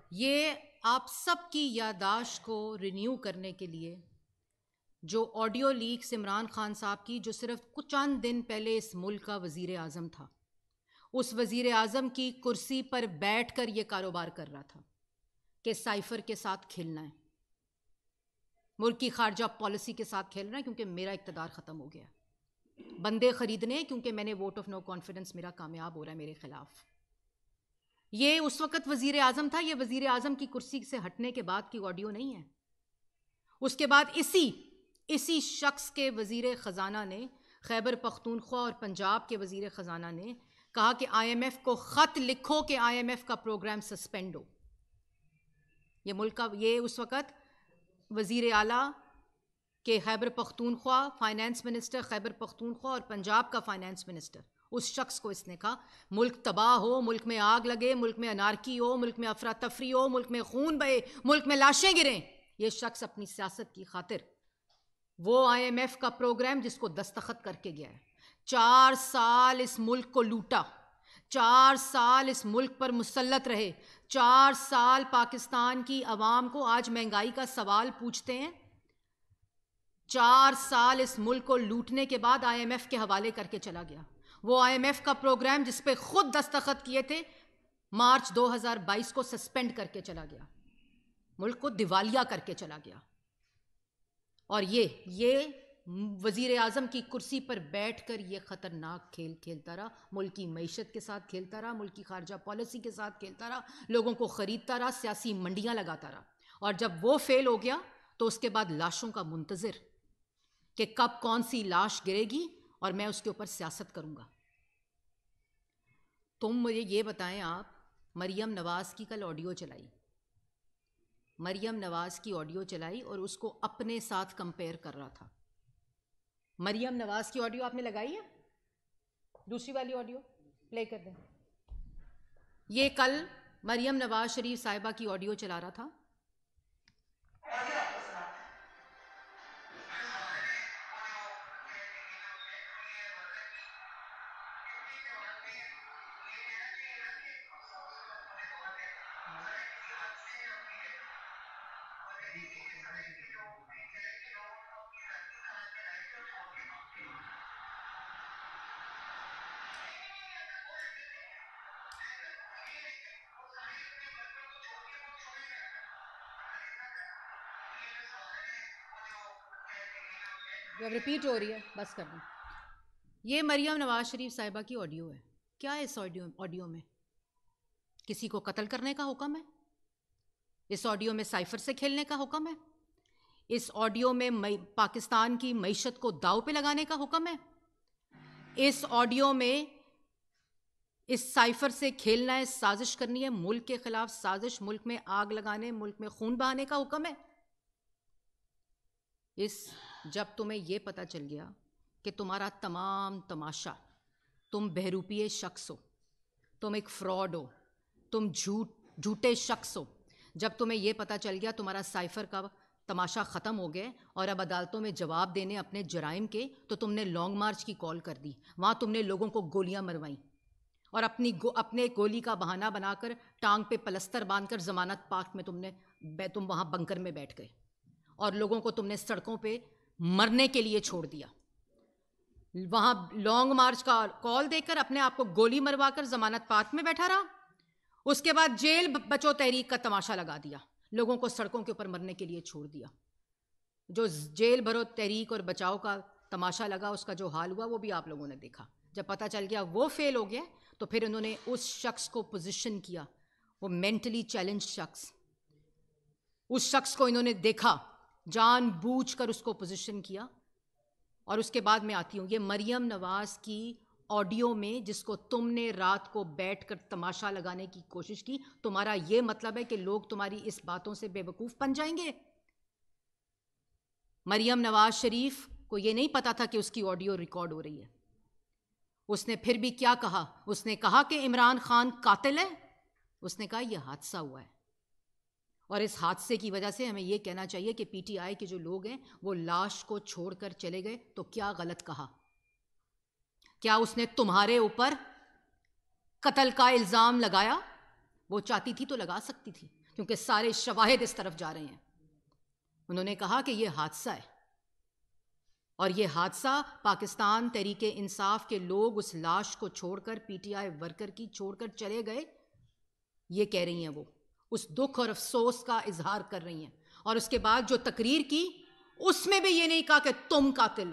یہ آپ سب کی یادداشت کو رینیو کرنے کے لیے جو آڈیو لیکس عمران خان صاحب کی، جو صرف کچھ چند دن پہلے اس ملک کا وزیر اعظم تھا، اس وزیر اعظم کی کرسی پر بیٹھ کر یہ کاروبار کر رہا تھا کہ سائفر کے ساتھ کھیلنا ہے، ملک کی خارجہ پالیسی کے ساتھ کھیلنا ہے کیونکہ میرا اقتدار ختم ہو گیا، بندے خریدنے کیونکہ میں نے ووٹ آف نو کانفیڈنس میرا کامیاب ہو رہا ہے میرے خلاف۔ یہ اس وقت وزیر اعظم تھا، یہ وزیر اعظم کی کرسی سے ہٹنے کے بعد کی آڈیو نہیں ہے۔ اس کے بعد اسی شخص کے وزیر خزانہ نے، خیبر پختونخوا اور پنجاب کے وزیر خزانہ نے کہا کہ آئی ایم ایف کو خط لکھو کہ آئی ایم ایف کا پروگرام سسپینڈ ہو۔ یہ ملک کا، یہ اس وقت وزیر اعلیٰ کہ خیبر پختونخوا، فائنانس منسٹر خیبر پختونخوا اور پنجاب کا فائنانس منسٹر، اس شخص کو اس نے کہا ملک تباہ ہو، ملک میں آگ لگے، ملک میں انارکی ہو، ملک میں افراتفری ہو، ملک میں خون بہے، ملک میں لاشیں گریں، یہ شخص اپنی سیاست کی خاطر وہ آئی ایم ایف کا پروگرام جس کو دستخط کر کے گیا ہے، 4 سال اس ملک کو لوٹا، 4 سال اس ملک پر مسلط رہے، 4 سال پاکستان کی عوام کو آج مہنگائی کا سوال پوچھتے ہیں، 4 سال اس ملک کو لوٹنے کے بعد آئی ایم ایف کے حوالے کر کے چلا گیا۔ وہ آئی ایم ایف کا پروگرام جس پہ خود دستخط کیے تھے، مارچ 2022 کو سسپینڈ کر کے چلا گیا، ملک کو دیوالیہ کر کے چلا گیا۔ اور یہ وزیر اعظم کی کرسی پر بیٹھ کر یہ خطرناک کھیل کھیلتا رہا، ملک کی معیشت کے ساتھ کھیلتا رہا، ملک کی خارجہ پالیسی کے ساتھ کھیلتا رہا، لوگوں کو خریدتا رہا، سیاسی منڈیاں لگاتا رہا، اور جب وہ فیل ہو گیا تو اس کے بعد لاشوں کا منتظر کہ کب کون سی لاش گرے گی اور میں اس کے اوپر سیاست کروں گا۔ تم مجھے یہ بتائیں، آپ مریم نواز کی کل آڈیو چلائی، مریم نواز کی آڈیو چلائی اور اس کو اپنے ساتھ کمپیئر کر رہا تھا۔ مریم نواز کی آڈیو آپ نے لگائی ہے؟ دوسری والی آڈیو پلے کر دیں۔ یہ کل مریم نواز شریف صاحبہ کی آڈیو چلا رہا تھا۔ جب ریپیٹ ہو رہی ہے بس کر دیں۔ یہ مریم نواز شریف صاحبہ کی آڈیو ہے۔ کیا ہے اس آڈیو میں؟ کسی کو قتل کرنے کا حکم ہے؟ اس آڈیو میں سائفر سے کھیلنے کا حکم ہے؟ اس آڈیو میں پاکستان کی معیشت کو داؤ پہ لگانے کا حکم ہے؟ اس آڈیو میں اس سائفر سے کھیلنا ہے، سازش کرنی ہے، ملک کے خلاف سازش، ملک میں آگ لگانے، ملک میں خون بہانے کا حکم ہے؟ جب تمہیں یہ پتا چل گیا کہ تمہارا تمام تماشا، تم بہروپیے شخص ہو، تم ایک فراڈ ہو، تم جھوٹے شخص ہو، جب تمہیں یہ پتا چل گیا تمہارا سائفر کا تماشا ختم ہو گیا اور اب عدالتوں میں جواب دینے اپنے جرائم کے، تو تم نے لانگ مارچ کی کال کر دی، وہاں تم نے لوگوں کو گولیاں مروائیں اور اپنے گولی کا بہانہ بنا کر ٹانگ پہ پلستر باندھ کر ضمانت پارک میں تم وہاں بنکر میں بیٹھ گئے اور لوگوں کو تم نے سڑکوں پہ مرنے کے لیے چھوڑ دیا، وہاں لانگ مارچ کا کال دے کر اپنے آپ کو گولی مروا کر ضمانت پارک میں بیٹھا رہا، اس کے بعد جیل بچو تحریک کا تماشا لگا دیا، لوگوں کو سڑکوں کے اوپر مرنے کے لیے چھوڑ دیا۔ جو جیل بھرو تحریک اور بچاؤ کا تماشا لگا، اس کا جو حال ہوا وہ بھی آپ لوگوں نے دیکھا۔ جب پتہ چل گیا وہ فیل ہو گیا تو پھر انہوں نے اس شخص کو پوزیشن کیا، وہ مینٹلی چیلنج شخص، اس شخص کو انہوں نے دیکھا، جان بوجھ کر اس کو پوزیشن کیا۔ اور اس کے بعد میں آتی ہوں، یہ مریم نواز کی آڈیو میں جس کو تم نے رات کو بیٹھ کر تماشا لگانے کی کوشش کی، تمہارا یہ مطلب ہے کہ لوگ تمہاری اس باتوں سے بے وقوف بن جائیں گے؟ مریم نواز شریف کو یہ نہیں پتا تھا کہ اس کی آڈیو ریکارڈ ہو رہی ہے۔ اس نے پھر بھی کیا کہا؟ اس نے کہا کہ عمران خان قاتل ہے۔ اس نے کہا یہ حادثہ ہوا ہے، اور اس حادثے کی وجہ سے ہمیں یہ کہنا چاہیے کہ پی ٹی آئی کے جو لوگ ہیں وہ لاش کو چھوڑ کر چلے گئے، تو کیا غلط کہا؟ کیا اس نے تمہارے اوپر قتل کا الزام لگایا؟ وہ چاہتی تھی تو لگا سکتی تھی، کیونکہ سارے شواہد اس طرف جا رہے ہیں. انہوں نے کہا کہ یہ حادثہ ہے، اور یہ حادثہ پاکستان تحریک انصاف کے لوگ اس لاش کو چھوڑ کر، پی ٹی آئی ورکر کی چھوڑ کر چلے گئے، یہ کہہ رہی ہیں. وہ اس دکھ اور افسوس کا اظہار کر رہی ہیں. اور اس کے بعد جو تقریر کی اس میں بھی یہ نہیں کہا کہ تم قاتل ہو،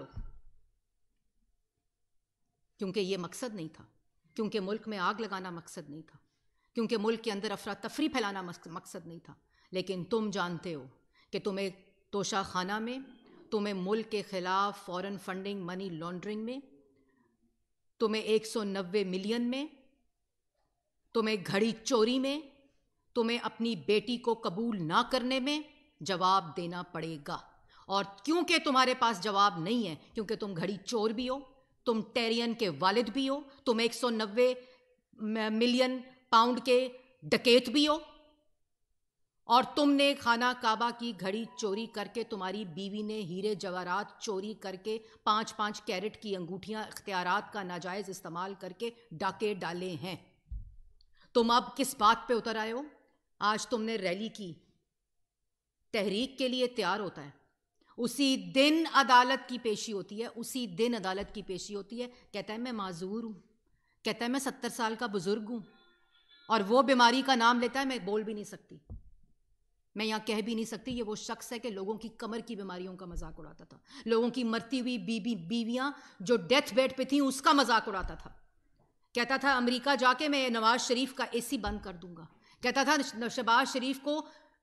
کیونکہ یہ مقصد نہیں تھا، کیونکہ ملک میں آگ لگانا مقصد نہیں تھا، کیونکہ ملک کے اندر افراتفری پھیلانا مقصد نہیں تھا. لیکن تم جانتے ہو کہ تمہیں توشہ خانہ میں، تمہیں ملک کے خلاف فورن فنڈنگ، منی لانڈرنگ میں، تمہیں 190 ملین میں، تمہیں گھڑی چوری میں، تمہیں اپنی بیٹی کو قبول نہ کرنے میں جواب دینا پڑے گا. اور کیونکہ تمہارے پاس جواب نہیں ہے، کیونکہ تم گھڑی چور بھی ہو، تم ٹیرین کے والد بھی ہو، تم 190 ملین پاؤنڈ کے ڈکیت بھی ہو، اور تم نے خانہ کعبہ کی گھڑی چوری کر کے، تمہاری بیوی نے ہیرے جواہرات چوری کر کے، 5-5 کیرٹ کی انگوٹھیاں اختیارات کا ناجائز استعمال کر کے ڈاکے ڈالے ہیں. تم اب کس بات پہ اتر آئے ہو؟ آج تم نے ریلی کی، تحریک کے لیے تیار ہوتا ہے، اسی دن عدالت کی پیشی ہوتی ہے، اسی دن عدالت کی پیشی ہوتی ہے، کہتا ہے میں معذور ہوں، کہتا ہے میں 70 سال کا بزرگ ہوں، اور وہ بیماری کا نام لیتا ہے میں بول بھی نہیں سکتی، میں یہاں کہہ بھی نہیں سکتی. یہ وہ شخص ہے کہ لوگوں کی کمر کی بیماریوں کا مذاق اڑاتا تھا، لوگوں کی مرتی ہوئی بیویاں جو ڈیتھ بیڈ پہ تھیں اس کا مذاق اڑاتا تھا. کہتا تھا امریکہ جا کے میں نواز شریف کا اے سی بند کر دوں گا، کہتا تھا شہباز شریف کو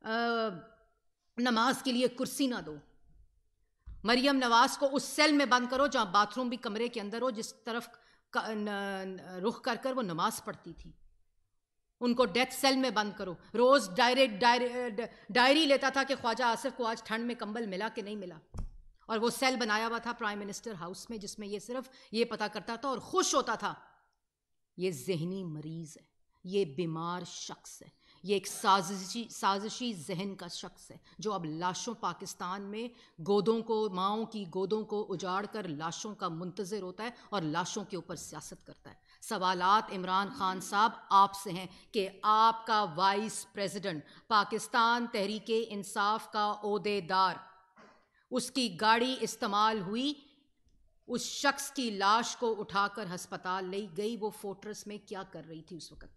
نماز کے لیے کرسی نہ دو، مریم نواز کو اس سیل میں بند کرو جہاں باتھ روم بھی کمرے کے اندر ہو، جس طرف رخ کر کر وہ نماز پڑھتی تھی، ان کو ڈیتھ سیل میں بند کرو. روز ڈائری لیتا تھا کہ خواجہ آصف کو آج ٹھنڈ میں کمبل ملا کہ نہیں ملا، اور وہ سیل بنایا ہوا تھا پرائم منسٹر ہاؤس میں، جس میں یہ صرف یہ پتا کرتا تھا اور خوش ہوتا تھا. یہ ذہنی مریض ہے، یہ بیمار شخص ہے، یہ ایک سازشی ذہن کا شخص ہے جو اب لاشوں پاکستان میں گودوں کو، ماؤں کی گودوں کو اجاڑ کر لاشوں کا منتظر ہوتا ہے اور لاشوں کے اوپر سیاست کرتا ہے. سوالات عمران خان صاحب آپ سے ہیں کہ آپ کا وائس پریزیڈنٹ، پاکستان تحریک انصاف کا عہدے دار، اس کی گاڑی استعمال ہوئی، اس شخص کی لاش کو اٹھا کر ہسپتال لے گئی، وہ فورٹرس میں کیا کر رہی تھی اس وقت؟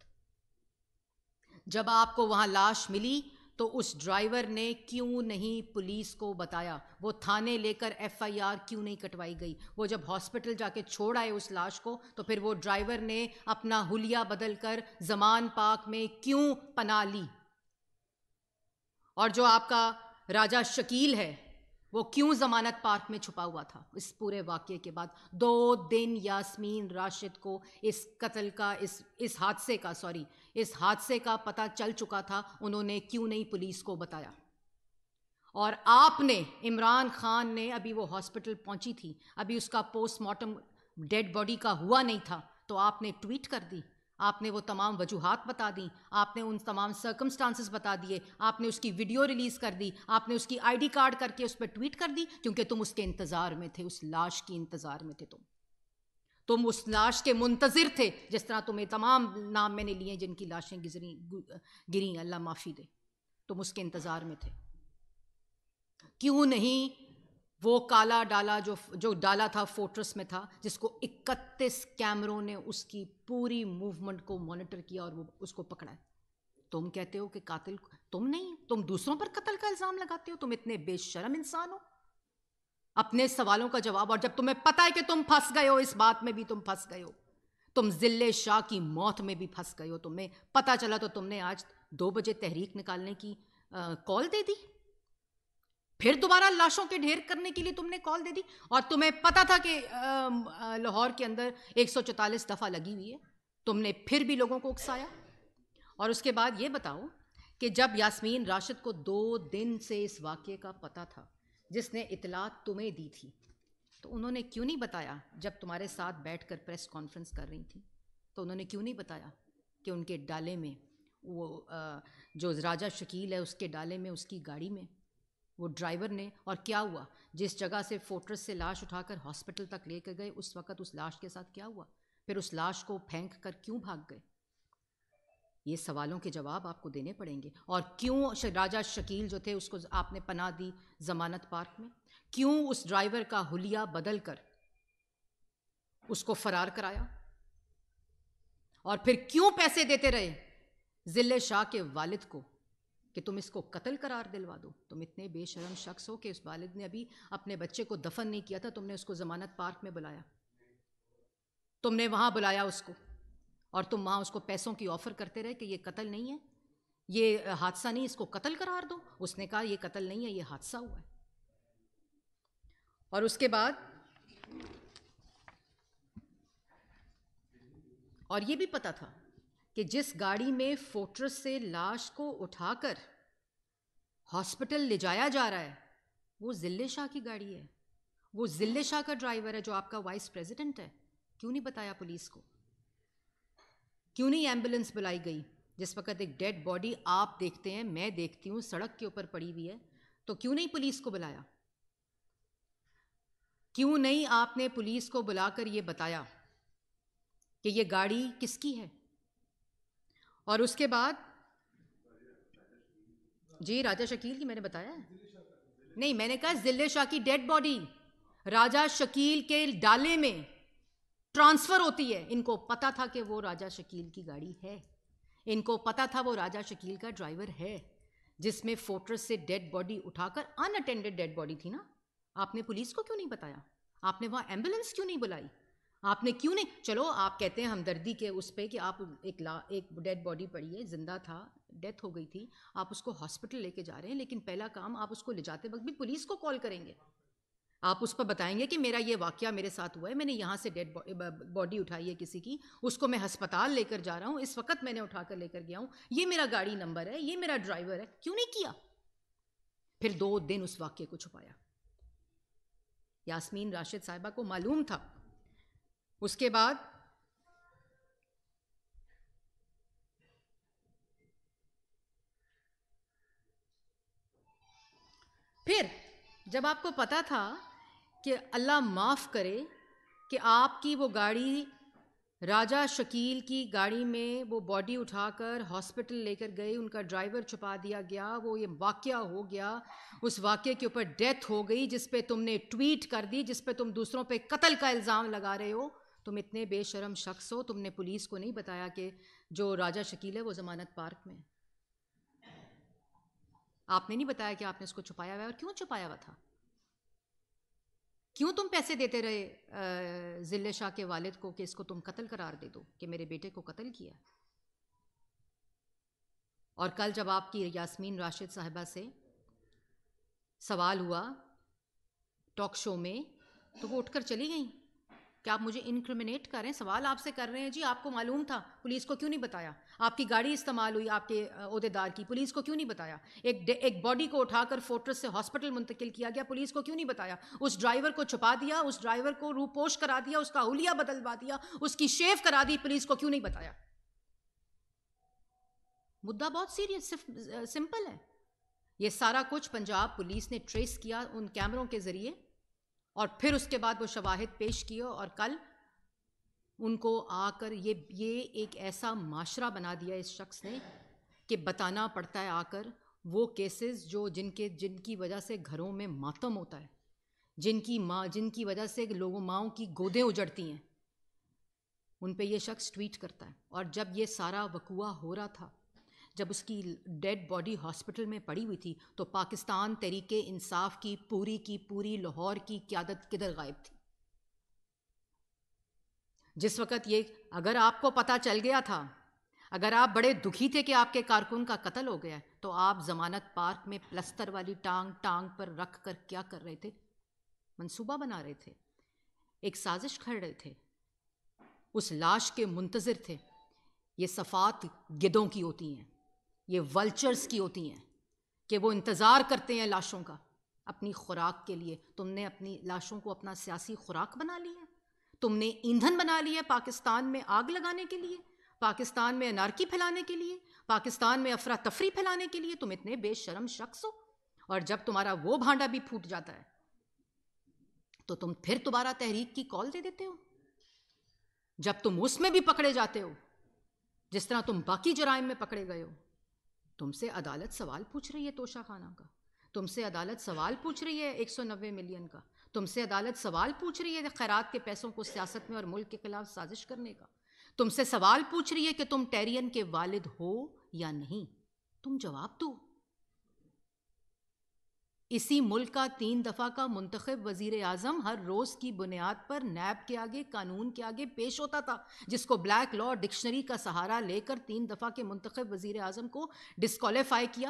جب آپ کو وہاں لاش ملی تو اس ڈرائیور نے کیوں نہیں پولیس کو بتایا؟ وہ تھانے لے کر ایف آئی آر کیوں نہیں کٹوائی گئی؟ وہ جب ہاسپٹل جا کے چھوڑ آئے اس لاش کو تو پھر وہ ڈرائیور نے اپنا حلیہ بدل کر زمان پاک میں کیوں پناہ لی؟ اور جو آپ کا راجہ شکیل ہے وہ کیوں ضمانت پارک میں چھپا ہوا تھا؟ اس پورے واقعے کے بعد 2 دن یاسمین راشد کو اس قتل کا، اس حادثے کا پتہ چل چکا تھا، انہوں نے کیوں نہیں پولیس کو بتایا؟ اور آپ نے، عمران خان نے، ابھی وہ ہاسپٹل پہنچی تھی، ابھی اس کا پوسٹ مارٹم ڈیڈ باڈی کا ہوا نہیں تھا، تو آپ نے ٹویٹ کر دی، آپ نے وہ تمام وجوہات بتا دیں، آپ نے ان تمام سرکمسٹانسز بتا دیے، آپ نے اس کی ویڈیو ریلیز کر دی، آپ نے اس کی آئی ڈی کارڈ کر کے اس پہ ٹویٹ کر دی، کیونکہ تم اس کے انتظار میں تھے، اس لاش کی انتظار میں تھے. تم اس لاش کے منتظر تھے، جس طرح تمہیں تمام نام میں نے لیے جن کی لاشیں گریں، اللہ معافی دے، تم اس کے انتظار میں تھے. کیوں نہیں وہ کالا ڈالا جو ڈالا تھا فورٹرس میں تھا، جس کو 31 کیمروں نے اس کی پوری موومنٹ کو مانیٹر کیا اور وہ اس کو پکڑا ہے؟ تم کہتے ہو کہ قاتل تم نہیں، تم دوسروں پر قتل کا الزام لگاتے ہو، تم اتنے بے شرم انسان ہو. اپنے سوالوں کا جواب، اور جب تمہیں پتہ ہے کہ تم پھنس گئے ہو، اس بات میں بھی تم پھنس گئے ہو، تم ذل شاہ کی موت میں بھی پھنس گئے ہو، تمہیں پتہ چلا تو تم نے آج 2 بجے تحریک نکالنے کی کال دے دی، پھر دوبارہ لاشوں کے ڈھیر کرنے کے لیے تم نے کال دے دی، اور تمہیں پتہ تھا کہ لاہور کے اندر 144 دفعہ لگی ہوئی ہے، تم نے پھر بھی لوگوں کو اکسایا. اور اس کے بعد یہ بتاؤ کہ جب یاسمین راشد کو 2 دن سے اس واقعے کا پتہ تھا، جس نے اطلاع تمہیں دی تھی، تو انہوں نے کیوں نہیں بتایا؟ جب تمہارے ساتھ بیٹھ کر پریس کانفرنس کر رہی تھی تو انہوں نے کیوں نہیں بتایا کہ ان کے ڈالے میں، وہ جو راجہ شکیل ہے اس کے ڈالے میں، اس کی گاڑی میں وہ ڈرائیور نے، اور کیا ہوا جس جگہ سے فورٹرس سے لاش اٹھا کر ہاسپٹل تک لے کر گئے، اس وقت اس لاش کے ساتھ کیا ہوا؟ پھر اس لاش کو پھینک کر کیوں بھاگ گئے؟ یہ سوالوں کے جواب آپ کو دینے پڑیں گے. اور کیوں راجہ شکیل جو تھے اس کو آپ نے پناہ دی ضمانت پارک میں؟ کیوں اس ڈرائیور کا حلیہ بدل کر اس کو فرار کرایا؟ اور پھر کیوں پیسے دیتے رہے ذلے شاہ کے والد کو کہ تم اس کو قتل قرار دلوا دو؟ تم اتنے بے شرم شخص ہو کہ اس والد نے ابھی اپنے بچے کو دفن نہیں کیا تھا، تم نے اس کو ضمانت پارک میں بلایا، تم نے وہاں بلایا اس کو، اور تم وہاں اس کو پیسوں کی آفر کرتے رہے کہ یہ قتل نہیں ہے، یہ حادثہ نہیں، اس کو قتل قرار دو. اس نے کہا یہ قتل نہیں ہے، یہ حادثہ ہوا ہے. اور اس کے بعد اور یہ بھی پتا تھا کہ جس گاڑی میں فورٹرس سے لاش کو اٹھا کر ہاسپٹل لے جایا جا رہا ہے وہ ذلے شاہ کی گاڑی ہے، وہ ذلے شاہ کا ڈرائیور ہے جو آپ کا وائس پریزیڈنٹ ہے. کیوں نہیں بتایا پولیس کو؟ کیوں نہیں ایمبولینس بلائی گئی جس وقت ایک ڈیڈ باڈی آپ دیکھتے ہیں، میں دیکھتی ہوں، سڑک کے اوپر پڑی ہوئی ہے؟ تو کیوں نہیں پولیس کو بلایا؟ کیوں نہیں آپ نے پولیس کو بلا کر یہ بتایا کہ یہ گاڑی کس کی ہے؟ اور اس کے بعد جی راجہ شکیل کی میں نے بتایا ہے، نہیں میں نے کہا ذلے شاہ کی ڈیڈ باڈی راجہ شکیل کے ڈالے میں ٹرانسفر ہوتی ہے. ان کو پتا تھا کہ وہ راجہ شکیل کی گاڑی ہے، ان کو پتا تھا وہ راجہ شکیل کا ڈرائیور ہے جس میں فورٹرس سے ڈیڈ باڈی اٹھا کر، ان اٹینڈڈ ڈیڈ باڈی تھی نا. آپ نے پولیس کو کیوں نہیں بتایا؟ آپ نے وہاں ایمبولینس کیوں نہیں بلائی؟ آپ نے کیوں نہیں، چلو آپ کہتے ہیں ہمدردی کے اس پہ کہ آپ ایک ڈیڈ باڈی پڑی ہے، زندہ تھا، ڈیتھ ہو گئی تھی، آپ اس کو ہاسپٹل لے کے جا رہے ہیں، لیکن پہلا کام آپ اس کو لے جاتے وقت بھی پولیس کو کال کریں گے. آپ اس پر بتائیں گے کہ میرا یہ واقعہ میرے ساتھ ہوا ہے، میں نے یہاں سے ڈیڈ باڈی اٹھائی ہے کسی کی، اس کو میں ہسپتال لے کر جا رہا ہوں، اس وقت میں نے اٹھا کر لے کر گیا ہوں، یہ میرا گاڑی نمبر ہے، یہ میرا ڈرائیور ہے. کیوں نہیں کیا؟ پھر 2 دن اس واقعے کو چھپایا. یاسمین راشد صاحبہ کو معلوم تھا. اس کے بعد پھر جب آپ کو پتا تھا کہ اللہ معاف کرے کہ آپ کی وہ گاڑی راجہ شکیل کی گاڑی میں وہ باڈی اٹھا کر ہاسپٹل لے کر گئی، ان کا ڈرائیور چھپا دیا گیا، وہ یہ واقعہ ہو گیا، اس واقعے کے اوپر ڈیتھ ہو گئی جس پہ تم نے ٹویٹ کر دی، جس پہ تم دوسروں پہ قتل کا الزام لگا رہے ہو. تم اتنے بے شرم شخص ہو، تم نے پولیس کو نہیں بتایا کہ جو راجہ شکیل ہے وہ ضمانت پارک میں. آپ نے نہیں بتایا کہ آپ نے اس کو چھپایا ہوا ہے. اور کیوں چھپایا ہوا تھا؟ کیوں تم پیسے دیتے رہے ذلے شاہ کے والد کو کہ اس کو تم قتل قرار دے دو کہ میرے بیٹے کو قتل کیا؟ اور کل جب آپ کی یاسمین راشد صاحبہ سے سوال ہوا ٹاک شو میں تو وہ اٹھ کر چلی گئیں کہ آپ مجھے انکریمنیٹ کر رہے ہیں. سوال آپ سے کر رہے ہیں جی، آپ کو معلوم تھا، پولیس کو کیوں نہیں بتایا؟ آپ کی گاڑی استعمال ہوئی آپ کے عہدیدار کی، پولیس کو کیوں نہیں بتایا؟ ایک باڈی کو اٹھا کر فورٹرس سے ہاسپٹل منتقل کیا گیا، پولیس کو کیوں نہیں بتایا؟ اس ڈرائیور کو چھپا دیا، اس ڈرائیور کو روپوش کرا دیا، اس کا حلیہ بدلوا دیا، اس کی شیو کرا دی، پولیس کو کیوں نہیں بتایا؟ مدعا بہت سیریس سمپل ہے. یہ سارا کچھ پنجاب پولیس نے ٹریس کیا ان کیمروں کے ذریعے، اور پھر اس کے بعد وہ شواہد پیش کیے، اور کل ان کو آ کر یہ ایک ایسا معاشرہ بنا دیا اس شخص نے کہ بتانا پڑتا ہے آ کر وہ کیسز جو جن کی وجہ سے گھروں میں ماتم ہوتا ہے، جن کی وجہ سے ماؤں کی گودیں اجڑتی ہیں، ان پہ یہ شخص ٹویٹ کرتا ہے. اور جب یہ سارا وقوعہ ہو رہا تھا، جب اس کی ڈیڈ باڈی ہاسپٹل میں پڑی ہوئی تھی، تو پاکستان تحریک انصاف کی پوری لاہور کی قیادت کدھر غائب تھی؟ جس وقت یہ، اگر آپ کو پتہ چل گیا تھا، اگر آپ بڑے دکھی تھے کہ آپ کے کارکن کا قتل ہو گیا، تو آپ ضمانت پارک میں پلستر والی ٹانگ پر رکھ کر کیا کر رہے تھے؟ منصوبہ بنا رہے تھے، ایک سازش کر رہے تھے، اس لاش کے منتظر تھے. یہ صفات گدوں کی ہوتی ہیں، یہ ولچرز کی ہوتی ہیں کہ وہ انتظار کرتے ہیں لاشوں کا اپنی خوراک کے لیے. تم نے اپنی لاشوں کو اپنا سیاسی خوراک بنا لی ہے، تم نے ایندھن بنا لی ہے پاکستان میں آگ لگانے کے لیے، پاکستان میں انارکی پھیلانے کے لیے، پاکستان میں افراتفری پھیلانے کے لیے. تم اتنے بے شرم شخص ہو. اور جب تمہارا وہ بھانڈا بھی پھوٹ جاتا ہے تو تم پھر دوبارہ تحریک کی کال دے دیتے ہو. جب تم اس میں بھی پکڑے جاتے ہو جس طرح تم باقی جرائم میں پکڑے گئے ہو. تم سے عدالت سوال پوچھ رہی ہے توشہ خانہ کا, تم سے عدالت سوال پوچھ رہی ہے 190 ملین کا, تم سے عدالت سوال پوچھ رہی ہے خیرات کے پیسوں کو سیاست میں اور ملک کے خلاف سازش کرنے کا, تم سے سوال پوچھ رہی ہے کہ تم ٹیرین کے والد ہو یا نہیں. تم جواب دو. اسی ملک کا 3 دفعہ کا منتخب وزیر اعظم ہر روز کی بنیاد پر نیب کے آگے, قانون کے آگے پیش ہوتا تھا, جس کو بلیک لا ڈکشنری کا سہارا لے کر 3 دفعہ کے منتخب وزیر اعظم کو ڈسکوالیفائی کیا,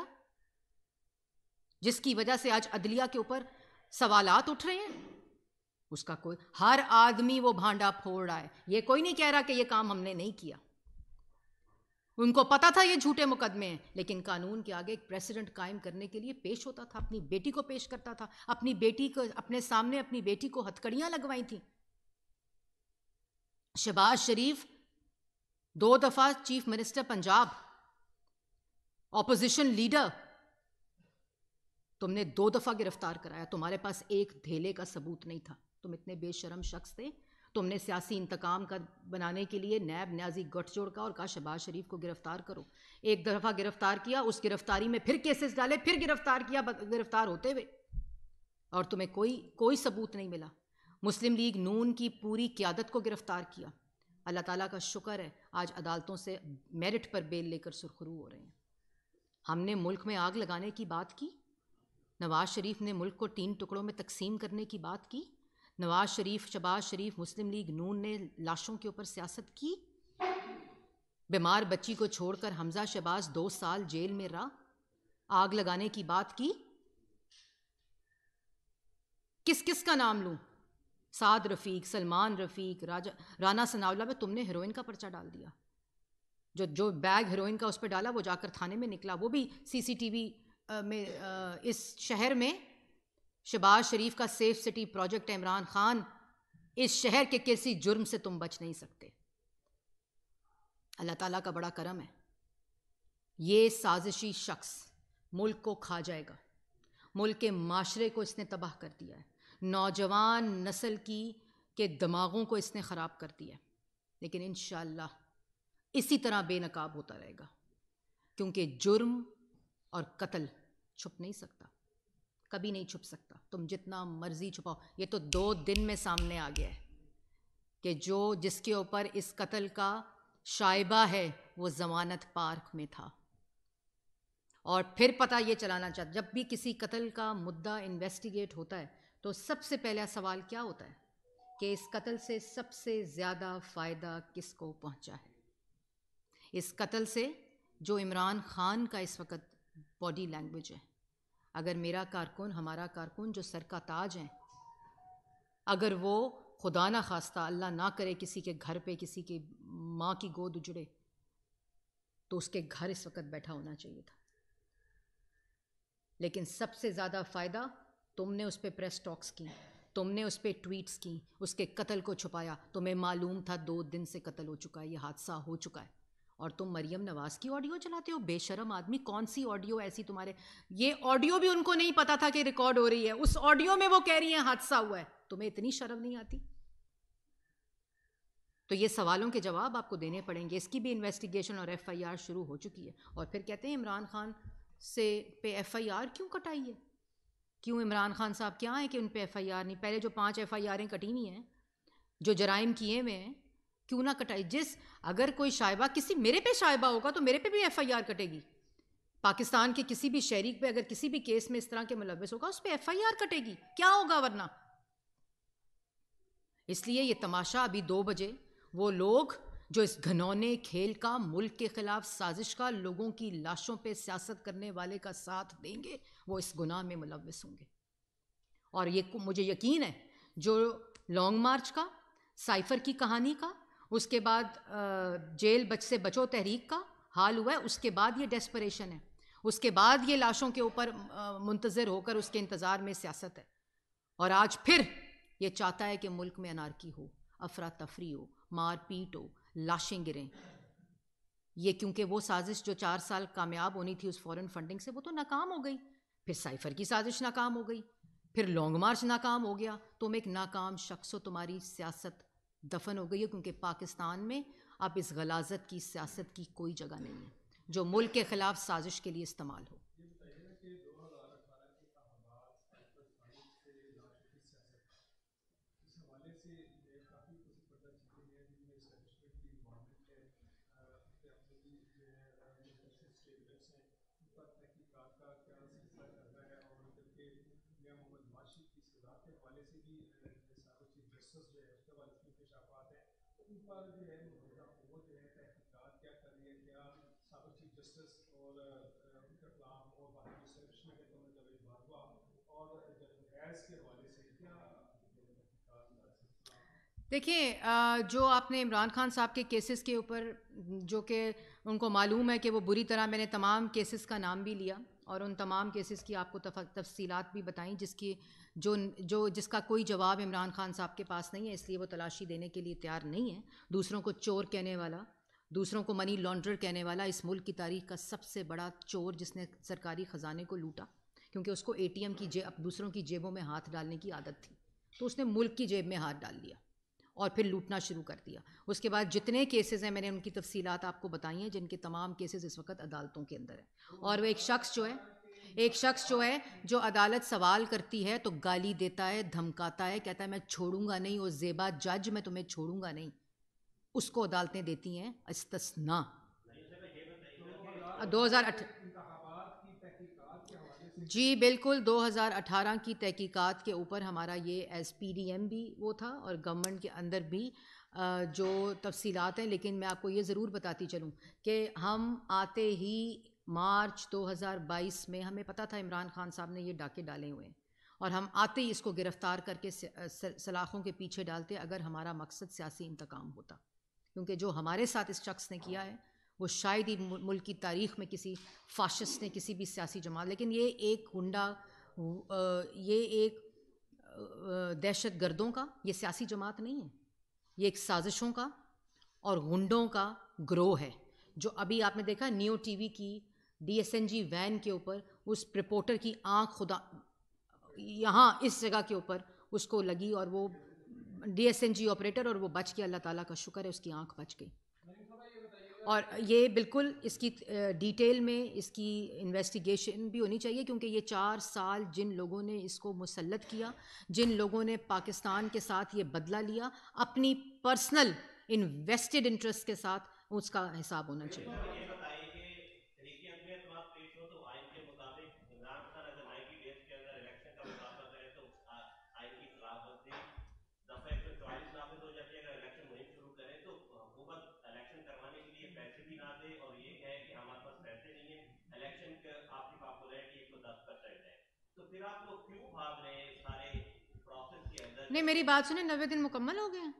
جس کی وجہ سے آج عدلیہ کے اوپر سوالات اٹھ رہے ہیں. اس کا کوئی, ہر آدمی وہ بھانڈا پھوڑ رہا ہے. یہ کوئی نہیں کہہ رہا کہ یہ کام ہم نے نہیں کیا. ان کو پتا تھا یہ جھوٹے مقدمے ہیں, لیکن قانون کے آگے ایک پریسیڈنٹ قائم کرنے کے لیے پیش ہوتا تھا, اپنی بیٹی کو پیش کرتا تھا, اپنی بیٹی کو اپنے سامنے اپنی بیٹی کو ہتکڑیاں لگوائی تھیں. شہباز شریف 2 دفعہ chief minister Punjab, opposition leader, تم نے 2 دفعہ گرفتار کرایا. تمہارے پاس ایک دھیلے کا ثبوت نہیں تھا. تم اتنے بے شرم شخص تھے. تم نے سیاسی انتقام کا بنانے کے لیے نیب نیازی گٹھ جوڑ کا اور کہا شہباز شریف کو گرفتار کرو. 1 دفعہ گرفتار کیا, اس گرفتاری میں پھر کیسز ڈالے, پھر گرفتار کیا گرفتار ہوتے ہوئے, اور تمہیں کوئی ثبوت نہیں ملا. مسلم لیگ نون کی پوری قیادت کو گرفتار کیا. اللہ تعالیٰ کا شکر ہے آج عدالتوں سے میرٹ پر بیل لے کر سرخرو ہو رہے ہیں. ہم نے ملک میں آگ لگانے کی بات کی, نواز شریف نے ملک کو 3 ٹکڑوں میں تقسیم کرنے کی بات کی, نواز شریف, شہباز شریف, مسلم لیگ نون نے لاشوں کے اوپر سیاست کی. بیمار بچی کو چھوڑ کر حمزہ شہباز 2 سال جیل میں رہا, آگ لگانے کی بات کی. کس کا نام لوں؟ سعد رفیق, سلمان رفیق, رانا ثناءاللہ پہ تم نے ہیروئن کا پرچہ ڈال دیا. جو بیگ ہیروئن کا اس پہ ڈالا وہ جا کر تھانے میں نکلا, وہ بھی سی سی ٹی وی میں. اس شہر میں شہباز شریف کا safe city project, Imran Khan, اس شہر کے کسی جرم سے تم بچ نہیں سکتے. اللہ تعالیٰ کا بڑا کرم ہے. یہ سازشی شخص ملک کو کھا جائے گا. ملک کے معاشرے کو اس نے تباہ کر دیا ہے. نوجوان نسل کے دماغوں کو اس نے خراب کر دیا ہے. لیکن انشاءاللہ اسی طرح بے نقاب ہوتا رہے گا, کیونکہ جرم اور قتل چھپ نہیں سکتا, کبھی نہیں چھپ سکتا. تم جتنا مرضی چھپاؤ. یہ تو 2 دن میں سامنے آ گیا ہے کہ جس کے اوپر اس قتل کا شائبہ ہے وہ ضمانت پارک میں تھا. اور پھر پتہ یہ چلانا چاہتا, جب بھی کسی قتل کا مدعا انویسٹیگیٹ ہوتا ہے تو سب سے پہلا سوال کیا ہوتا ہے کہ اس قتل سے سب سے زیادہ فائدہ کس کو پہنچا ہے. اس قتل سے جو عمران خان کا اس وقت باڈی لینگویج ہے, اگر میرا کارکن, ہمارا کارکن جو سر کا تاج ہیں, اگر وہ خدا نہ خواستہ اللہ نہ کرے کسی کے گھر پہ کسی کی ماں کی گود اجڑے, تو اس کے گھر اس وقت بیٹھا ہونا چاہیے تھا. لیکن سب سے زیادہ فائدہ تم نے اس پہ پریس ٹاکس کی, تم نے اس پہ ٹویٹس کی, اس کے قتل کو چھپایا. تمہیں معلوم تھا 2 دن سے قتل ہو چکا ہے, یہ حادثہ ہو چکا ہے, اور تم مریم نواز کی آڈیو چلاتے ہو. بے شرم آدمی, کون سی آڈیو ایسی تمہارے؟ یہ آڈیو بھی ان کو نہیں پتا تھا کہ ریکارڈ ہو رہی ہے. اس آڈیو میں وہ کہہ رہی ہیں حادثہ ہوا ہے. تمہیں اتنی شرم نہیں آتی؟ تو یہ سوالوں کے جواب آپ کو دینے پڑیں گے. اس کی بھی انویسٹیگیشن اور ایف آئی آر شروع ہو چکی ہے. اور پھر کہتے ہیں عمران خان سے پہ ایف آئی آر کیوں کٹائی ہے؟ کیوں عمران خان صاحب کیا ہیں کہ ان پہ ایف آئی آر نہیں؟ پہلے جو 5 ایف آئی آریں کٹی ہوئی ہیں, جو جرائم کیے ہوئے ہیں, کیوں نہ کٹائی؟ اگر کوئی شائبہ میرے پہ شائبہ ہوگا تو میرے پہ بھی ایف آئی آر کٹے گی. پاکستان کے کسی بھی شہری پہ اگر کسی بھی کیس میں اس طرح کے ملوث ہوگا, اس پہ ایف آئی آر کٹے گی. کیا ہوگا ورنہ؟ اس لیے یہ تماشا ابھی 2 بجے وہ لوگ جو اس گھنونے کھیل کا, ملک کے خلاف سازش کا, لوگوں کی لاشوں پہ سیاست کرنے والے کا ساتھ دیں گے, وہ اس گناہ میں ملوث ہوں گے. اور یہ مجھے یقین ہے جو لانگ مارچ کا, سائفر کی کہانی کا, اس کے بعد جیل سے بچو تحریک کا حال ہوا ہے, اس کے بعد یہ ڈیسپریشن ہے, اس کے بعد یہ لاشوں کے اوپر منتظر ہو کر اس کے انتظار میں سیاست ہے. اور آج پھر یہ چاہتا ہے کہ ملک میں انارکی ہو, افراتفری ہو, مار پیٹ ہو, لاشیں گریں. یہ کیونکہ وہ سازش جو 4 سال کامیاب ہونی تھی اس فورن فنڈنگ سے, وہ تو ناکام ہو گئی. پھر سائفر کی سازش ناکام ہو گئی, پھر لانگ مارچ ناکام ہو گیا. تم ایک ناکام شخص ہو, تمہاری سیاست دفن ہو گئی ہے، کیونکہ پاکستان میں اب اس غلاظت کی سیاست کی کوئی جگہ نہیں ہے جو ملک کے خلاف سازش کے لیے استعمال ہو۔ دیکھیں، جو آپ نے عمران خان صاحب کے کیسز کے اوپر، جو کہ ان کو معلوم ہے کہ وہ بری طرح، میں نے تمام کیسز کا نام بھی لیا اور ان تمام کیسز کی آپ کو تفصیلات بھی بتائیں، جس کا کوئی جواب عمران خان صاحب کے پاس نہیں ہے، اس لیے وہ تلاشی دینے کے لیے تیار نہیں ہے۔ دوسروں کو چور کہنے والا، دوسروں کو منی لانڈرر کہنے والا، اس ملک کی تاریخ کا سب سے بڑا چور جس نے سرکاری خزانے کو لوٹا، کیونکہ اس کو اے ٹی ایم کی دوسروں کی جیبوں میں ہاتھ ڈالنے کی عادت تھی، تو اس نے ملک کی جیب میں ہاتھ ڈال دیا اور پھر لوٹنا شروع کر دیا۔ اس کے بعد جتنے کیسز ہیں، میں نے ان کی تفصیلات آپ کو بتائی ہیں، جن کے تمام کیسز اس وقت عدالتوں کے اندر ہیں، اور وہ ایک شخص جو ہے جو عدالت سوال کرتی ہے تو گالی دیتا ہے، دھمکاتا ہے، کہتا ہے میں چھوڑوں گا نہیں، وہ زیبا جج میں تمہیں چھوڑوں گا نہیں، اس کو عدالتیں دیتی ہیں استثناء۔ 2008 جی بالکل، 2018 کی تحقیقات کے اوپر ہمارا یہ ایز پی ڈی ایم بھی وہ تھا، اور گورنمنٹ کے اندر بھی جو تفصیلات ہیں، لیکن میں آپ کو یہ ضرور بتاتی چلوں کہ ہم آتے ہی مارچ 2022 میں ہمیں پتہ تھا عمران خان صاحب نے یہ ڈاکے ڈالے ہوئے ہیں، اور ہم آتے ہی اس کو گرفتار کر کے سلاخوں کے پیچھے ڈالتے اگر ہمارا مقصد سیاسی انتقام ہوتا، کیونکہ جو ہمارے ساتھ اس شخص نے کیا ہے وہ شاید ہی ملک کی تاریخ میں کسی فاشسٹ نے، کسی بھی سیاسی جماعت، لیکن یہ ایک گنڈا، یہ ایک دہشت گردوں کا، یہ سیاسی جماعت نہیں ہے، یہ ایک سازشوں کا اور گنڈوں کا گروہ ہے، جو ابھی آپ نے دیکھا نیو ٹی وی کی D S N G van کے اوپر اس رپورٹر کی آنکھ خدا یہاں اس جگہ کے اوپر اس کو لگی، اور وہ D S N G operator, اور وہ بچ گیا، اللہ تعالیٰ کا شکر ہے اس کی آنکھ بچ گئی۔ اور یہ بالکل اس کی ڈیٹیل میں اس کی انویسٹیگیشن بھی ہونی چاہیے، کیونکہ یہ 4 سال جن لوگوں نے اس کو مسلط کیا، جن لوگوں نے پاکستان کے ساتھ یہ بدلہ لیا، اپنی پرسنل انویسٹڈ انٹرسٹ کے ساتھ، اس کا حساب ہونا چاہیے۔ نہیں، میری بات سنیں، 90 دن مکمل ہو گئے ہیں،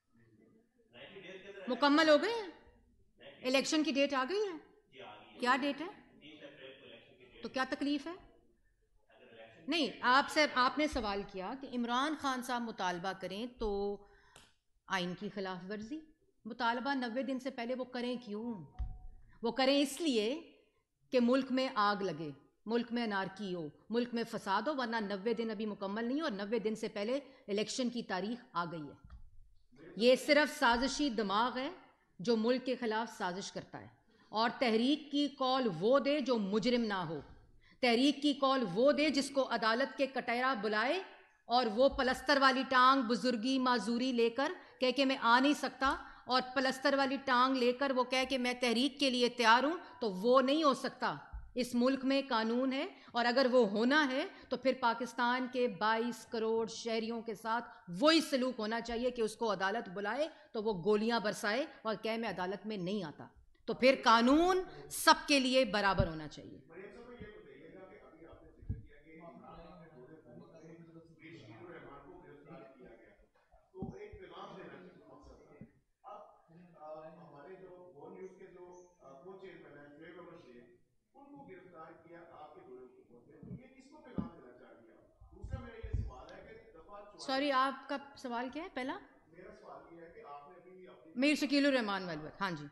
مکمل ہو گئے ہیں، الیکشن کی ڈیٹ آ گئی ہے، کیا ڈیٹ ہے؟ تو کیا تکلیف ہے؟ نہیں، آپ نے سوال کیا کہ عمران خان صاحب مطالبہ کریں تو آئین کی خلاف ورزی، مطالبہ 90 دن سے پہلے وہ کریں کیوں؟ وہ کریں اس لیے کہ ملک میں آگ لگے، ملک میں انارکی ہو، ملک میں فساد ہو، ورنہ 90 دن ابھی مکمل نہیں، اور 90 دن سے پہلے الیکشن کی تاریخ آ گئی ہے۔ یہ صرف سازشی دماغ ہے جو ملک کے خلاف سازش کرتا ہے، اور تحریک کی کال وہ دے جو مجرم نہ ہو، تحریک کی کال وہ دے جس کو عدالت کے کٹہرہ بلائے، اور وہ پلستر والی ٹانگ بزرگی معذوری لے کر کہہ کہ میں آ نہیں سکتا، اور پلستر والی ٹانگ لے کر وہ کہہ کہ میں تحریک کے لیے تیار ہوں، تو وہ نہیں ہو سکتا۔ اس ملک میں قانون ہے، اور اگر وہ ہونا ہے تو پھر پاکستان کے 22 کروڑ شہریوں کے ساتھ وہی سلوک ہونا چاہیے کہ اس کو عدالت بلائے تو وہ گولیاں برسائے اور کہے میں عدالت میں نہیں آتا، تو پھر قانون سب کے لیے برابر ہونا چاہیے۔ سوری، آپ کا سوال کیا ہے پہلا؟ میر شکیل الرحمان والی بات، ہاں جی۔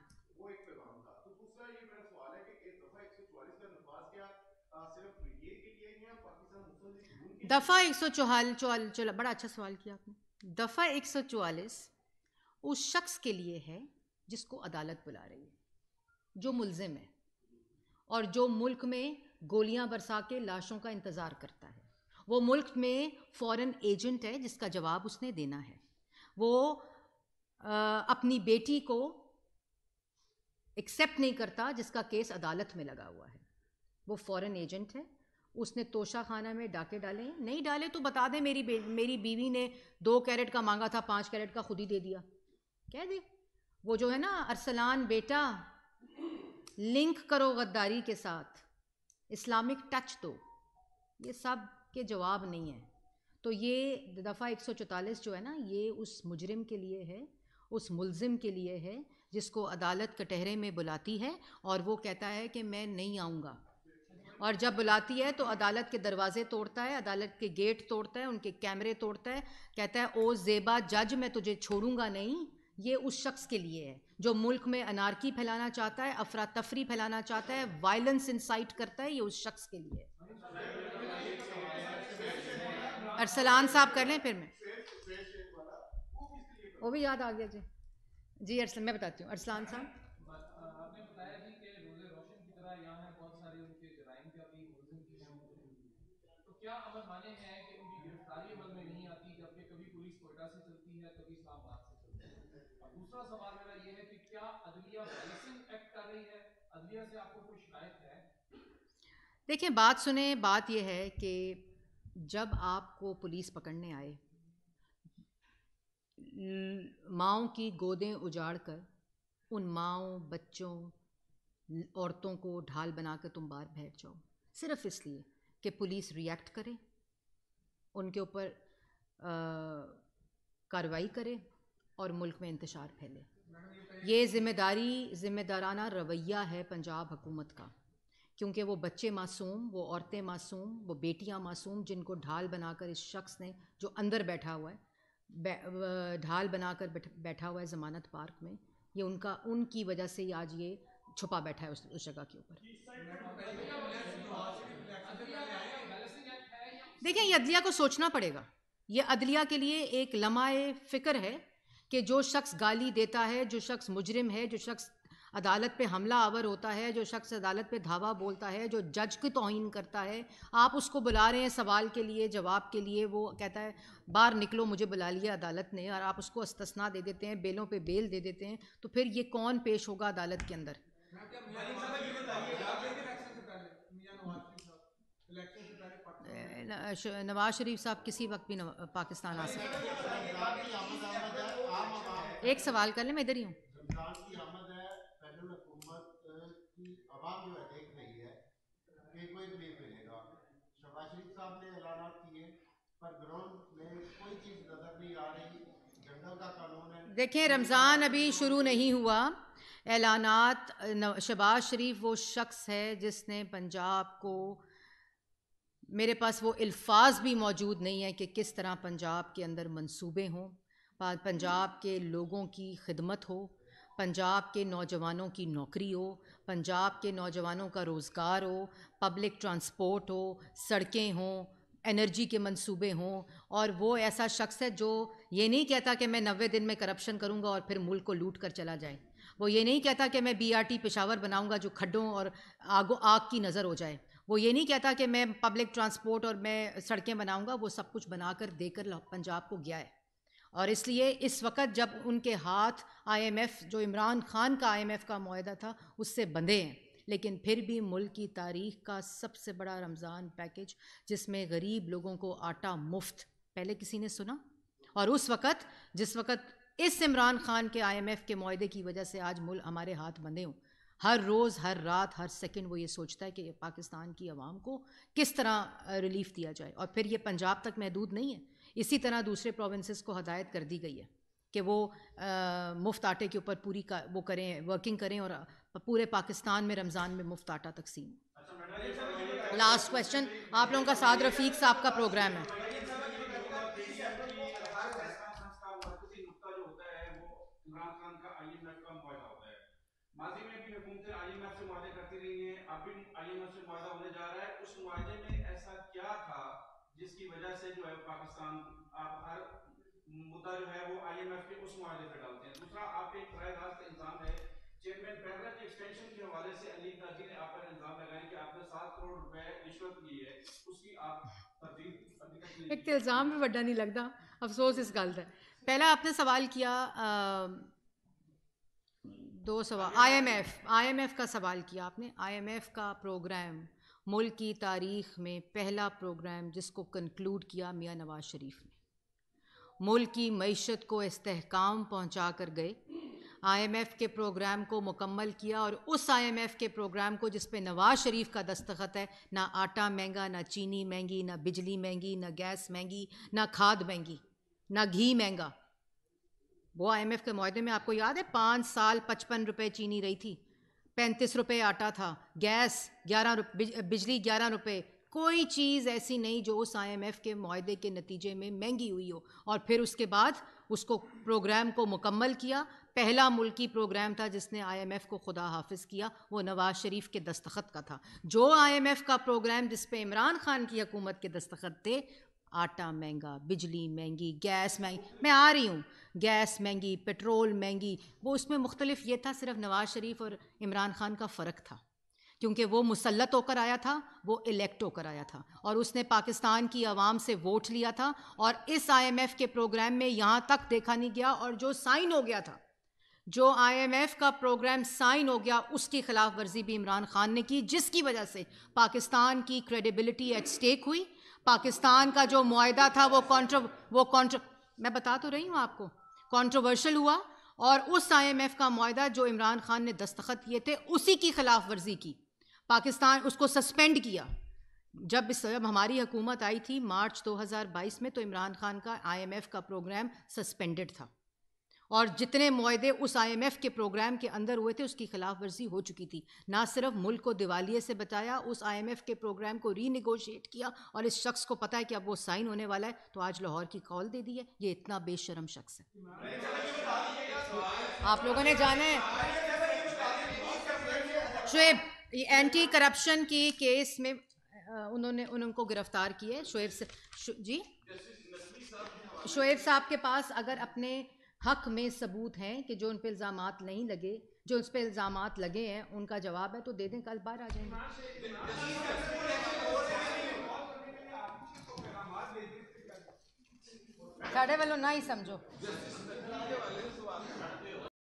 دفعہ 144، بڑا اچھا سوال کیا آپ نے۔ دفعہ 144 اس شخص کے لیے ہے جس کو عدالت بلا رہی ہے, جو ملزم ہے اور جو ملک میں گولیاں برسا کے لاشوں کا انتظار کرتا ہے. وہ ملک میں فورن ایجنٹ ہے جس کا جواب اس نے دینا ہے. وہ اپنی بیٹی کو ایکسیپٹ نہیں کرتا جس کا کیس عدالت میں لگا ہوا ہے. وہ فورن ایجنٹ ہے. اس نے توشہ خانہ میں ڈاکے ڈالے ہیں, نہیں ڈالے تو بتا دے میری بیوی نے 2 کیرٹ کا مانگا تھا, 5 کیرٹ کا خود ہی دے دیا, کہہ دے. وہ جو ہے نا ارسلان بیٹا, لنک کرو غداری کے ساتھ, اسلامک ٹچ دو, یہ سب کے جواب نہیں ہے. تو یہ دفعہ 144 جو ہے نا, یہ اس مجرم کے لیے ہے, اس ملزم کے لیے ہے جس کو عدالت کٹہرے میں بلاتی ہے اور وہ کہتا ہے کہ میں نہیں آؤں گا. اور جب بلاتی ہے تو عدالت کے دروازے توڑتا ہے, عدالت کے گیٹ توڑتا ہے, ان کے کیمرے توڑتا ہے, کہتا ہے او زیبا جج میں تجھے چھوڑوں گا نہیں. یہ اس شخص کے لیے ہے جو ملک میں انارکی پھیلانا چاہتا ہے, افراتفری پھیلانا چاہتا ہے, وائلنس انسائٹ کرتا ہے. یہ اس شخص کے لیے ہے. ارسلان صاحب کر لیں پھر میں, وہ بھی یاد آ گیا جی. جی ارسلان, میں بتاتی ہوں. ارسلان صاحب, آپ نے بتایا جی کہ روزے روشن کی طرح یہاں ہے بہت سارے ان کے جرائم کا بھی ملزم کی ہیں, تو کیا امن مانے ہیں کہ ان کی گرفتاری عمل میں نہیں آتی, جبکہ کبھی پولیس کوئٹہ سے چلتی ہے, کبھی اسلام آباد سے چلتی ہے؟ اور دوسرا سوال میرا یہ ہے کہ کیا عدلیہ بیلنسنگ ایکٹ کر رہی ہے, عدلیہ سے آپ کو کوئی شکایت ہے؟ دیکھیں بات سنیں. بات یہ ہے کہ جب آپ کو پولیس پکڑنے آئے, ماؤں کی گودیں اجاڑ کر ان ماؤں, بچوں, عورتوں کو ڈھال بنا کر تم باہر بیٹھ جاؤ, صرف اس لیے کہ پولیس ریئیکٹ کرے, ان کے اوپر کارروائی کرے اور ملک میں انتشار پھیلے. یہ ذمہ دارانہ رویہ ہے پنجاب حکومت کا, کیونکہ وہ بچے معصوم, وہ عورتیں معصوم, وہ بیٹیاں معصوم, جن کو ڈھال بنا کر اس شخص نے جو اندر بیٹھا ہوا ہے, ڈھال بنا کر بیٹھا ہوا ہے ضمانت پارک میں, یہ ان کی وجہ سے ہی آج یہ چھپا بیٹھا ہے اس جگہ کے اوپر. دیکھیں یہ عدلیہ کو سوچنا پڑے گا. یہ عدلیہ کے لیے ایک لمحہ فکر ہے کہ جو شخص گالی دیتا ہے, جو شخص مجرم ہے, جو شخص عدالت پہ حملہ آور ہوتا ہے, جو شخص عدالت پہ دھاوا بولتا ہے, جو جج کی توہین کرتا ہے, آپ اس کو بلا رہے ہیں سوال کے لیے, جواب کے لیے, وہ کہتا ہے باہر نکلو مجھے بلا لیا عدالت نے, اور آپ اس کو استثناء دے دیتے ہیں, بیلوں پہ بیل دے دیتے ہیں, تو پھر یہ کون پیش ہوگا عدالت کے اندر؟ نواز شریف صاحب کسی وقت بھی پاکستان آ سکتے ہیں. ایک سوال کر لیں, میں ادھر ہی ہوں. رمضان کی آمد ہے, فیڈرل حکومت کی عوام جو ہے دیکھ رہی ہے کہ کوئی ریلیف ملے گا. شہباز شریف صاحب نے اعلانات کیے پر گراؤنڈ میں کوئی چیز نظر نہیں آ رہی. جنگل کا قانون ہے. دیکھیں رمضان ابھی شروع نہیں ہوا. اعلانات, شہباز شریف وہ شخص ہے جس نے پنجاب کو, میرے پاس وہ الفاظ بھی موجود نہیں ہیں کہ کس طرح پنجاب کے اندر منصوبے ہوں, پنجاب کے لوگوں کی خدمت ہو, پنجاب کے نوجوانوں کی نوکری ہو, پنجاب کے نوجوانوں کا روزگار ہو, پبلک ٹرانسپورٹ ہو, سڑکیں ہوں, انرجی کے منصوبے ہوں. اور وہ ایسا شخص ہے جو یہ نہیں کہتا کہ میں 90 دن میں کرپشن کروں گا اور پھر ملک کو لوٹ کر چلا جائے. وہ یہ نہیں کہتا کہ میں BRT پشاور بناؤں گا جو کھڈوں اور آگ کی نظر ہو جائے. وہ یہ نہیں کہتا کہ میں پبلک ٹرانسپورٹ اور میں سڑکیں بناؤں گا. وہ سب کچھ بنا کر دے کر پنجاب کو گیا ہے. اور اس لیے اس وقت جب ان کے ہاتھ IMF, جو عمران خان کا IMF کا معاہدہ تھا, اس سے بندھے ہیں, لیکن پھر بھی ملک کی تاریخ کا سب سے بڑا رمضان پیکج جس میں غریب لوگوں کو آٹا مفت, پہلے کسی نے سنا؟ اور اس وقت جس وقت اس عمران خان کے IMF کے معاہدے کی وجہ سے آج ملک ہمارے ہاتھ بندھے ہوں, ہر روز, ہر رات, ہر سیکنڈ وہ یہ سوچتا ہے کہ پاکستان کی عوام کو کس طرح ریلیف دیا جائے. اور پھر یہ پنجاب تک محدود نہیں ہے, اسی طرح دوسرے پروونسز کو ہدایت کر دی گئی ہے کہ وہ مفت آٹے کے اوپر پوری وہ کریں, ورکنگ کریں, اور پورے پاکستان میں رمضان میں مفت آٹا تقسیم. لاسٹ کویشچن, آپ لوگوں کا سعد رفیق صاحب کا پروگرام ہے. عمران خان کا IMF کا معاہدہ ہوتا ہے, ماضی میں بھی حکومتیں IMF سے معاہدے کرتی رہی ہیں, اب بھی IMF سے معاہدہ ہونے جا رہا ہے. اس معاہدے میں ایسا کیا تھا جس کی وجہ سے جو ہے پاکستان آپ ہر مدعا جو ہے وہ IMF کے اس معاہدے پہ ڈالتے ہیں؟ हैं। दूसरा, आप एक राय रास्त इंसान है, चेयरमैन पैरल के एक्सटेंशन के हवाले से अली नाजी ने आप पर इल्जाम लगाया कि आपने 7 करोड़ रुपए रिश्वत ली है, उसकी आप तरदीद एक तो इल्ज़ाम भी बड़ा नहीं लगता, अफसोस इस गल है। पहला आपने सवाल किया, 2 सवाल IMF का सवाल किया आपने। IMF का प्रोग्राम मुल्क की तारीख़ में पहला प्रोग्राम जिसको कंक्लूड किया मियाँ नवाज़ शरीफ ने, मुल्क की मईशत को इस्तेहकाम पहुँचा कर गए, IMF के प्रोग्राम को मुकम्मल किया, और उस IMF के प्रोग्राम को जिस पे नवाज़ शरीफ का दस्तखत है, ना आटा महंगा, ना चीनी महंगी, ना बिजली महंगी, ना गैस महंगी, ना खाद महंगी, ना घी महंगा। वो IMF के मुआहदे में आपको याद है 5 साल 55 रुपये चीनी रही थी, 35 रुपये आटा था, गैस 11 रुपये, बिजली 11 रुपये। कोई चीज़ ऐसी नहीं जो उस IMF के मुआहदे के नतीजे में महंगी हुई हो। और फिर उसके बाद उसको प्रोग्राम को मुकम्मल किया। पहला मुल्की प्रोग्राम था जिसने IMF को खुदा हाफिज़ किया, वो नवाज़ शरीफ के दस्तखत का था। जो IMF का प्रोग्राम जिस पे इमरान खान की हुकूमत के दस्तखत थे, आटा महंगा, बिजली महंगी, गैस महंगी, मैं आ रही हूँ, गैस महंगी, पेट्रोल महंगी, वो उसमें मुख्तलिफ ये था, सिर्फ नवाज़ शरीफ और इमरान खान का फ़र्क था, क्योंकि वो मुसल्लत होकर आया था, वो इलेक्ट होकर आया था, और उसने पाकिस्तान की आवाम से वोट लिया था। और इस IMF के प्रोग्राम में यहाँ तक देखा नहीं गया, और जो साइन हो गया था, जो IMF का प्रोग्राम साइन हो गया, उसकी खिलाफ वर्जी भी इमरान खान ने की, जिसकी वजह से पाकिस्तान की क्रेडिबिलिटी एट स्टेक हुई। पाकिस्तान का जो मुआहदा था वो मैं बता तो रही हूँ आपको, कंट्रोवर्शियल हुआ, और उस IMF का मुआहदा जो इमरान खान ने दस्तखत किए थे, उसी की खिलाफ वर्जी की। पाकिस्तान उसको सस्पेंड किया। जब हमारी हुकूमत आई थी मार्च 2022 में, तो इमरान खान का IMF का प्रोग्राम सस्पेंडेड था, और जितने मुआहदे उस IMF के प्रोग्राम के अंदर हुए थे उसकी खिलाफ वर्जी हो चुकी थी। ना सिर्फ मुल्क को दिवालिये से बचाया, उस IMF के प्रोग्राम को रीनिगोशिएट किया, और इस शख्स को पता है कि अब वो साइन होने वाला है, तो आज लाहौर की कॉल दे दी है। ये इतना बेशरम शख्स है। आप लोगों ने जाना है शुएब, एंटी करप्शन की केस में उनको गिरफ्तार किए। शुएब साहब के पास अगर अपने हक में सबूत हैं कि जो उन पे इल्ज़ामात नहीं लगे, जो उस पे इल्ज़ामात लगे हैं, उनका जवाब है तो दे दें, कल बाहर आ जाएंगे। साढ़े वालों ना ही समझो।